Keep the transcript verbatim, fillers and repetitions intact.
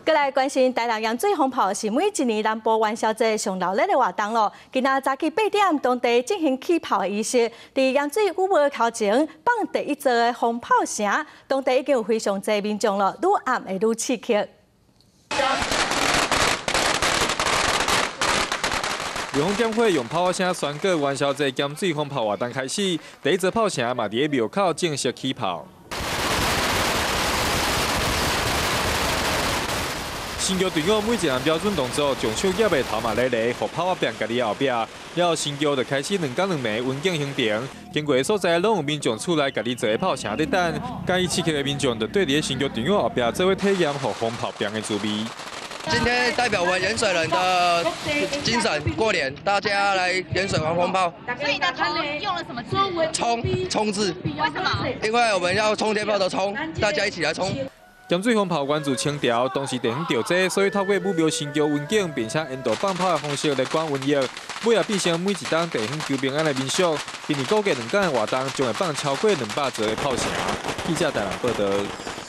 过来关心台南洋水风炮是每一年南部元宵节上热闹的活动咯。今仔早起八点，当地进行起炮的仪式，伫洋水舞幕头前放第一座的风炮声，当地已经有非常侪民众了，愈暗会愈刺激。 庙方检会用炮声宣告元宵节咸水风炮活动开始，第一则炮声嘛伫庙口正式起炮。新桥队伍每一项标准动作，将手举的头嘛咧咧，互炮变家己后壁，了后新桥就开始两天两暝稳景行程。经过的所在，拢有民众出来家己做炮声在等，介意刺激的民众就对伫新桥队伍后壁做伙体验互风炮变的滋味。 今天代表我们盐水人的精神过年，大家来盐水玩风炮。 所以的头用了什么字？ 冲冲字。 为什么？ 因为我们要冲天炮的冲，大家一起来冲。 咸水风炮源自清朝，当时地方调剂，所以透过武庙新桥文景，并且引导放炮的方式来管瘟疫，尾也变成每一档地方求平安的民俗。今年估计两天的活动将会放超过两百座的炮声。记者台南报道。